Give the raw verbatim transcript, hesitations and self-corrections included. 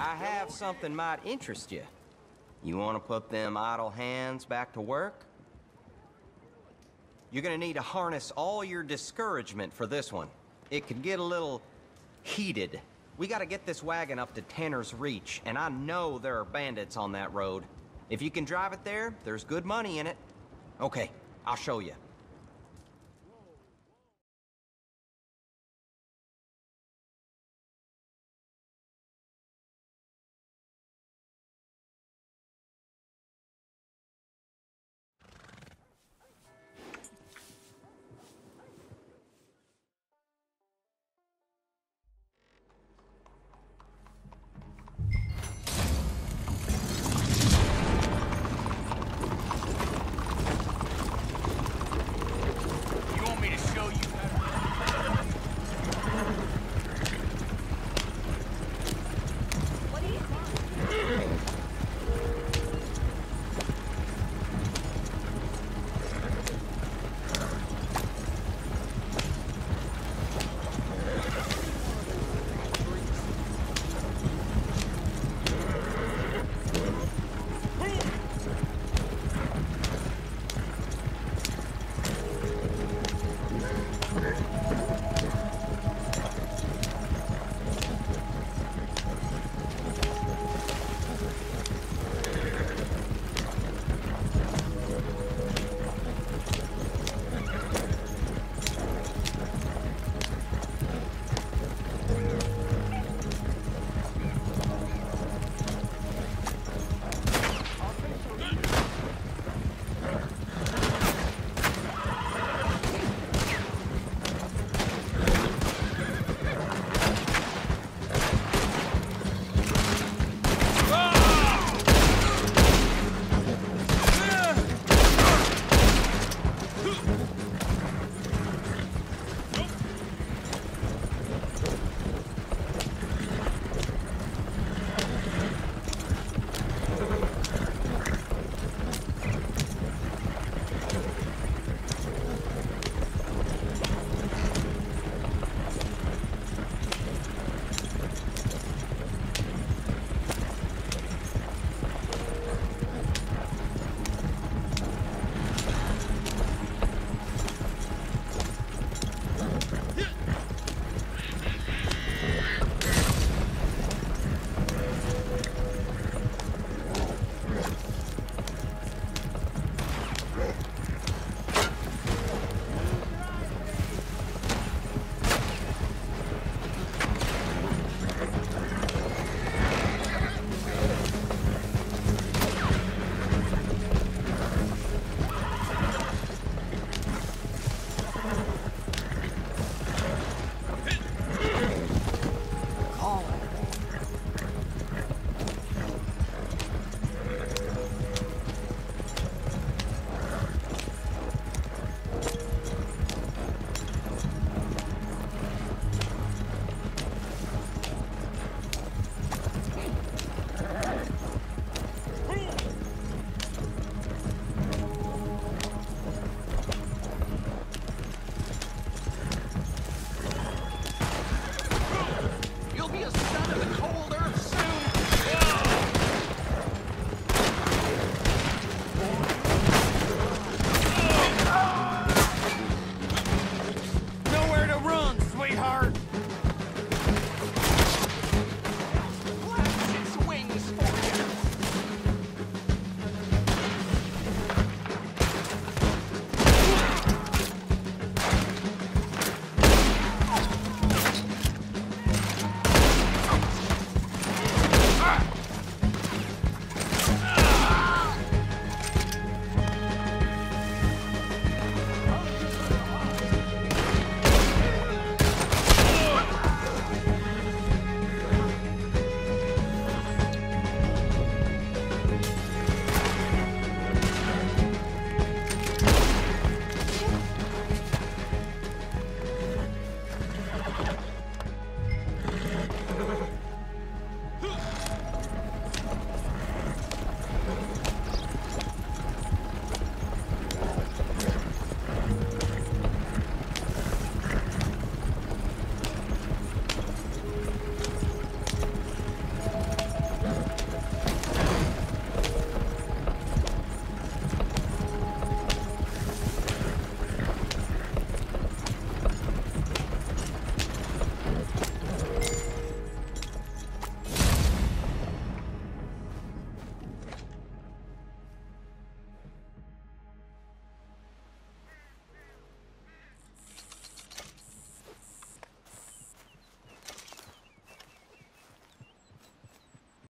I have something might interest you. You want to put them idle hands back to work? You're gonna need to harness all your discouragement for this one. It could get a little heated. We gotta get this wagon up to Tanner's Reach, and I know there are bandits on that road. If you can drive it there, there's good money in it. Okay, I'll show you.